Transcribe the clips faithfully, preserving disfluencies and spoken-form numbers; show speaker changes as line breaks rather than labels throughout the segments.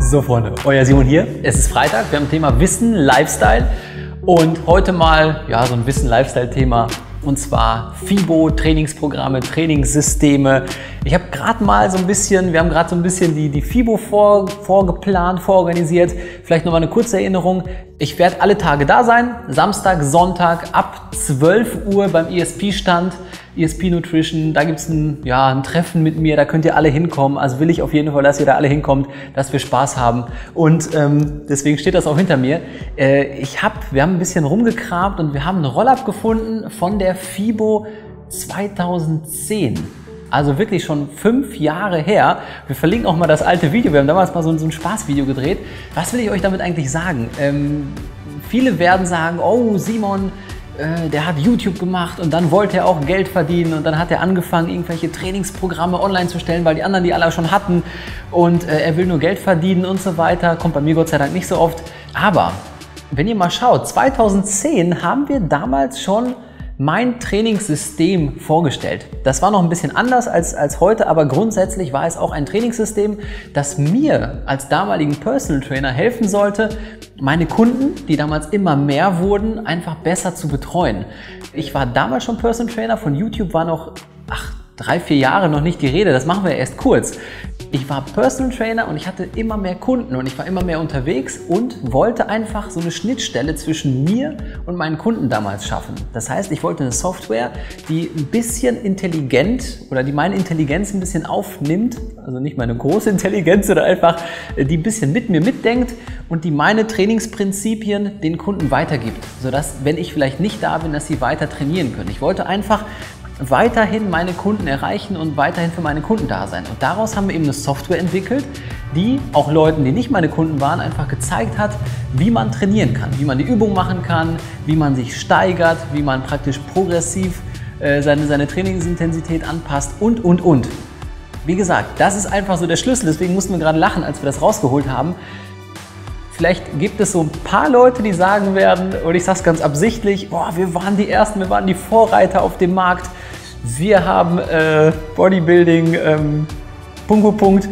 So Freunde, euer Simon hier. Es ist Freitag, wir haben ein Thema Wissen, Lifestyle und heute mal ja, so ein Wissen-Lifestyle-Thema und zwar FIBO, Trainingsprogramme, Trainingssysteme. Ich habe gerade mal so ein bisschen, wir haben gerade so ein bisschen die, die FIBO vor, vorgeplant, vororganisiert. Vielleicht noch mal eine kurze Erinnerung. Ich werde alle Tage da sein, Samstag, Sonntag ab zwölf Uhr beim E S P-Stand, E S P Nutrition. Da gibt es ein, ja, ein Treffen mit mir, da könnt ihr alle hinkommen. Also will ich auf jeden Fall, dass ihr da alle hinkommt, dass wir Spaß haben. Und ähm, deswegen steht das auch hinter mir. Äh, ich hab, wir haben ein bisschen rumgekramt und wir haben ein Roll-Up gefunden von der FIBO zweitausendzehn. Also wirklich schon fünf Jahre her. Wir verlinken auch mal das alte Video. Wir haben damals mal so ein, so ein Spaßvideo gedreht. Was will ich euch damit eigentlich sagen? Ähm, viele werden sagen, oh Simon, äh, der hat YouTube gemacht und dann wollte er auch Geld verdienen und dann hat er angefangen, irgendwelche Trainingsprogramme online zu stellen, weil die anderen die alle schon hatten und äh, er will nur Geld verdienen und so weiter. Kommt bei mir Gott sei Dank nicht so oft. Aber wenn ihr mal schaut, zweitausendzehn haben wir damals schon mein Trainingssystem vorgestellt. Das war noch ein bisschen anders als, als heute, aber grundsätzlich war es auch ein Trainingssystem, das mir als damaligen Personal Trainer helfen sollte, meine Kunden, die damals immer mehr wurden, einfach besser zu betreuen. Ich war damals schon Personal Trainer, von YouTube war noch ach, drei, vier Jahre noch nicht die Rede, das machen wir erst kurz. Ich war Personal Trainer und ich hatte immer mehr Kunden und ich war immer mehr unterwegs und wollte einfach so eine Schnittstelle zwischen mir und meinen Kunden damals schaffen. Das heißt, ich wollte eine Software, die ein bisschen intelligent oder die meine Intelligenz ein bisschen aufnimmt, also nicht meine große Intelligenz, sondern einfach die ein bisschen mit mir mitdenkt und die meine Trainingsprinzipien den Kunden weitergibt, sodass, wenn ich vielleicht nicht da bin, dass sie weiter trainieren können. Ich wollte einfach weiterhin meine Kunden erreichen und weiterhin für meine Kunden da sein. Und daraus haben wir eben eine Software entwickelt, die auch Leuten, die nicht meine Kunden waren, einfach gezeigt hat, wie man trainieren kann, wie man die Übung machen kann, wie man sich steigert, wie man praktisch progressiv äh, seine, seine Trainingsintensität anpasst und, und, und. Wie gesagt, das ist einfach so der Schlüssel, deswegen mussten wir gerade lachen, als wir das rausgeholt haben. Vielleicht gibt es so ein paar Leute, die sagen werden, und ich sage es ganz absichtlich, boah, wir waren die Ersten, wir waren die Vorreiter auf dem Markt. Wir haben äh, Bodybuilding, ähm, Punkt, Punkt, Punkt.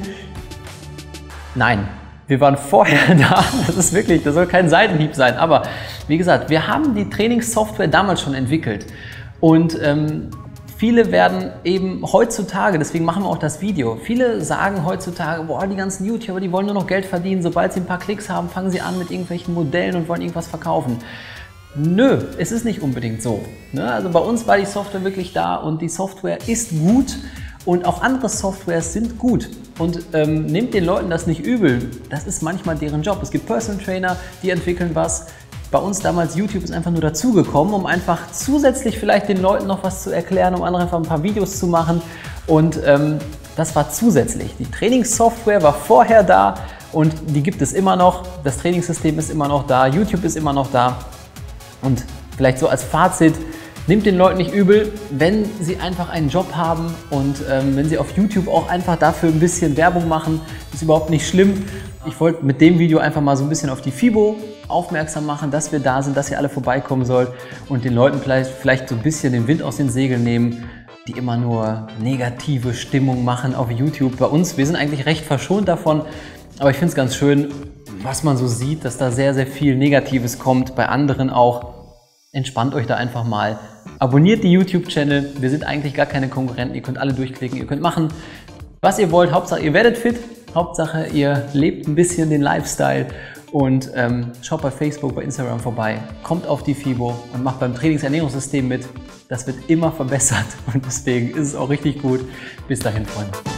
Nein, wir waren vorher da. Das ist wirklich, das soll kein Seitenhieb sein. Aber wie gesagt, wir haben die Trainingssoftware damals schon entwickelt. Und ähm, viele werden eben heutzutage, deswegen machen wir auch das Video, viele sagen heutzutage, boah, die ganzen YouTuber, die wollen nur noch Geld verdienen. Sobald sie ein paar Klicks haben, fangen sie an mit irgendwelchen Modellen und wollen irgendwas verkaufen. Nö, es ist nicht unbedingt so. Also bei uns war die Software wirklich da und die Software ist gut und auch andere Softwares sind gut. Und ähm, nehmt den Leuten das nicht übel, das ist manchmal deren Job. Es gibt Personal Trainer, die entwickeln was. Bei uns damals YouTube ist einfach nur dazugekommen, um einfach zusätzlich vielleicht den Leuten noch was zu erklären, um andere einfach ein paar Videos zu machen. Und ähm, das war zusätzlich. Die Trainingssoftware war vorher da und die gibt es immer noch. Das Trainingssystem ist immer noch da, YouTube ist immer noch da. Und vielleicht so als Fazit, nehmt den Leuten nicht übel, wenn sie einfach einen Job haben und ähm, wenn sie auf YouTube auch einfach dafür ein bisschen Werbung machen, ist überhaupt nicht schlimm. Ich wollte mit dem Video einfach mal so ein bisschen auf die FIBO aufmerksam machen, dass wir da sind, dass ihr alle vorbeikommen sollt und den Leuten vielleicht, vielleicht so ein bisschen den Wind aus den Segeln nehmen, die immer nur negative Stimmung machen auf YouTube. Bei uns, wir sind eigentlich recht verschont davon, aber ich finde es ganz schön, was man so sieht, dass da sehr, sehr viel Negatives kommt, bei anderen auch. Entspannt euch da einfach mal. Abonniert die YouTube-Channel. Wir sind eigentlich gar keine Konkurrenten. Ihr könnt alle durchklicken. Ihr könnt machen, was ihr wollt. Hauptsache, ihr werdet fit. Hauptsache, ihr lebt ein bisschen den Lifestyle. Und ähm, schaut bei Facebook, bei Instagram vorbei. Kommt auf die FIBO und macht beim Trainingsernährungssystem mit. Das wird immer verbessert. Und deswegen ist es auch richtig gut. Bis dahin, Freunde.